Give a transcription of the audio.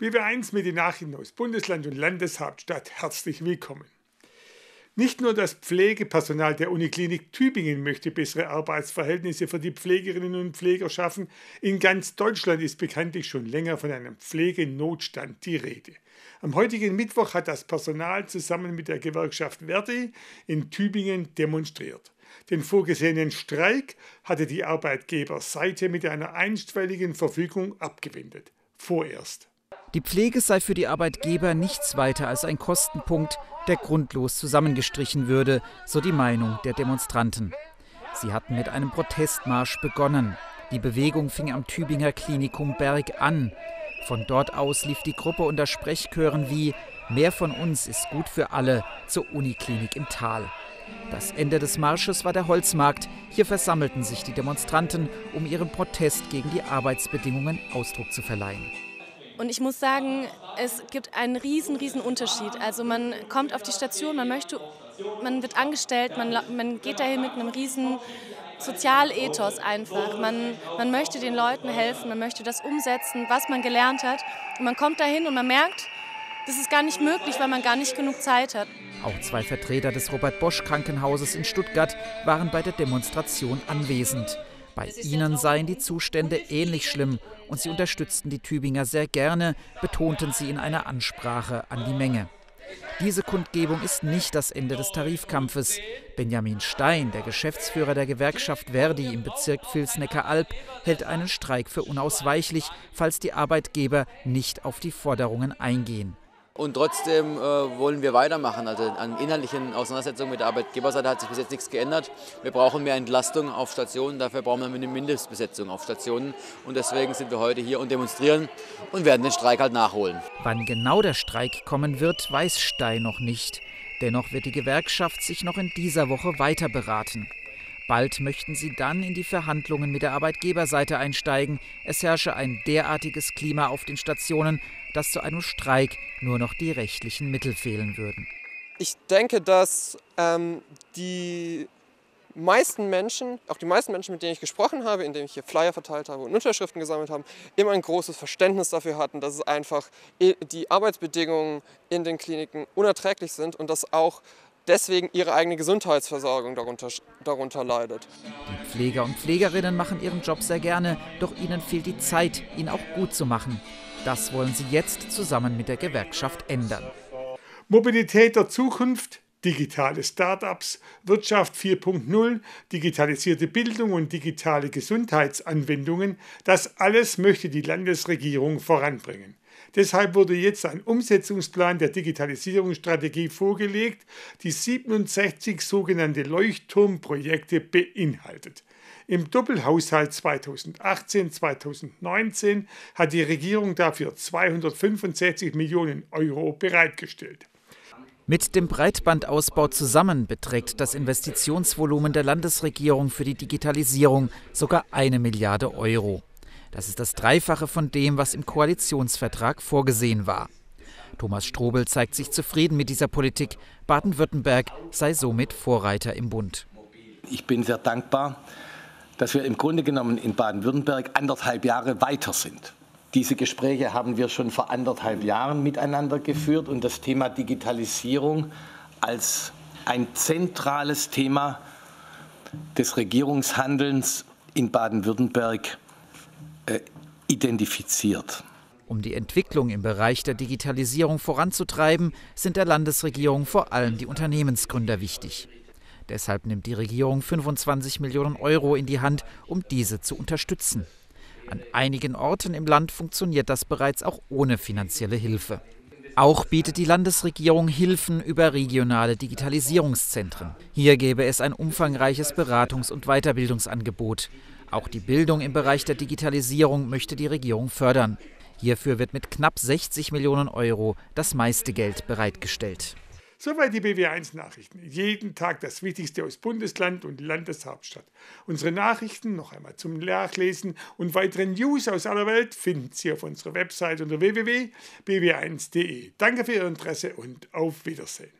BW1 mit den Nachrichten aus Bundesland und Landeshauptstadt. Herzlich willkommen. Nicht nur das Pflegepersonal der Uniklinik Tübingen möchte bessere Arbeitsverhältnisse für die Pflegerinnen und Pfleger schaffen. In ganz Deutschland ist bekanntlich schon länger von einem Pflegenotstand die Rede. Am heutigen Mittwoch hat das Personal zusammen mit der Gewerkschaft Verdi in Tübingen demonstriert. Den vorgesehenen Streik hatte die Arbeitgeberseite mit einer einstweiligen Verfügung abgewendet. Vorerst. Die Pflege sei für die Arbeitgeber nichts weiter als ein Kostenpunkt, der grundlos zusammengestrichen würde, so die Meinung der Demonstranten. Sie hatten mit einem Protestmarsch begonnen. Die Bewegung fing am Tübinger Klinikum Berg an. Von dort aus lief die Gruppe unter Sprechchören wie »Mehr von uns ist gut für alle« zur Uniklinik im Tal. Das Ende des Marsches war der Holzmarkt. Hier versammelten sich die Demonstranten, um ihrem Protest gegen die Arbeitsbedingungen Ausdruck zu verleihen. Und ich muss sagen, es gibt einen riesen Unterschied. Also man kommt auf die Station, man wird angestellt, man geht dahin mit einem riesen Sozialethos einfach. Man möchte den Leuten helfen, man möchte das umsetzen, was man gelernt hat. Und man kommt dahin und man merkt, das ist gar nicht möglich, weil man gar nicht genug Zeit hat. Auch 2 Vertreter des Robert-Bosch-Krankenhauses in Stuttgart waren bei der Demonstration anwesend. Bei ihnen seien die Zustände ähnlich schlimm und sie unterstützten die Tübinger sehr gerne, betonten sie in einer Ansprache an die Menge. Diese Kundgebung ist nicht das Ende des Tarifkampfes. Benjamin Stein, der Geschäftsführer der Gewerkschaft Verdi im Bezirk Vils-Neckar-Alb, hält einen Streik für unausweichlich, falls die Arbeitgeber nicht auf die Forderungen eingehen. Und trotzdem wollen wir weitermachen. Also an inhaltlichen Auseinandersetzungen mit der Arbeitgeberseite hat sich bis jetzt nichts geändert. Wir brauchen mehr Entlastung auf Stationen, dafür brauchen wir eine Mindestbesetzung auf Stationen. Und deswegen sind wir heute hier und demonstrieren und werden den Streik halt nachholen. Wann genau der Streik kommen wird, weiß Stein noch nicht. Dennoch wird die Gewerkschaft sich noch in dieser Woche weiter beraten. Bald möchten sie dann in die Verhandlungen mit der Arbeitgeberseite einsteigen. Es herrsche ein derartiges Klima auf den Stationen, dass zu einem Streik nur noch die rechtlichen Mittel fehlen würden. Ich denke, dass die meisten Menschen, mit denen ich gesprochen habe, indem ich hier Flyer verteilt habe und Unterschriften gesammelt habe, immer ein großes Verständnis dafür hatten, dass es einfach die Arbeitsbedingungen in den Kliniken unerträglich sind und dass auch deswegen ihre eigene Gesundheitsversorgung darunter leidet. Die Pfleger und Pflegerinnen machen ihren Job sehr gerne, doch ihnen fehlt die Zeit, ihn auch gut zu machen. Das wollen sie jetzt zusammen mit der Gewerkschaft ändern. Mobilität der Zukunft, digitale Start-ups, Wirtschaft 4.0, digitalisierte Bildung und digitale Gesundheitsanwendungen, das alles möchte die Landesregierung voranbringen. Deshalb wurde jetzt ein Umsetzungsplan der Digitalisierungsstrategie vorgelegt, die 67 sogenannte Leuchtturmprojekte beinhaltet. Im Doppelhaushalt 2018/2019 hat die Regierung dafür 265 Millionen Euro bereitgestellt. Mit dem Breitbandausbau zusammen beträgt das Investitionsvolumen der Landesregierung für die Digitalisierung sogar 1 Milliarde Euro. Das ist das Dreifache von dem, was im Koalitionsvertrag vorgesehen war. Thomas Strobel zeigt sich zufrieden mit dieser Politik. Baden-Württemberg sei somit Vorreiter im Bund. Ich bin sehr dankbar, dass wir im Grunde genommen in Baden-Württemberg 1,5 Jahre weiter sind. Diese Gespräche haben wir schon vor 1,5 Jahren miteinander geführt und das Thema Digitalisierung als ein zentrales Thema des Regierungshandelns in Baden-Württemberg identifiziert. Um die Entwicklung im Bereich der Digitalisierung voranzutreiben, sind der Landesregierung vor allem die Unternehmensgründer wichtig. Deshalb nimmt die Regierung 25 Millionen Euro in die Hand, um diese zu unterstützen. An einigen Orten im Land funktioniert das bereits auch ohne finanzielle Hilfe. Auch bietet die Landesregierung Hilfen über regionale Digitalisierungszentren. Hier gäbe es ein umfangreiches Beratungs- und Weiterbildungsangebot. Auch die Bildung im Bereich der Digitalisierung möchte die Regierung fördern. Hierfür wird mit knapp 60 Millionen Euro das meiste Geld bereitgestellt. Soweit die BW1 Nachrichten. Jeden Tag das Wichtigste aus Bundesland und Landeshauptstadt. Unsere Nachrichten noch einmal zum Nachlesen und weiteren News aus aller Welt finden Sie auf unserer Website unter www.bw1.de. Danke für Ihr Interesse und auf Wiedersehen.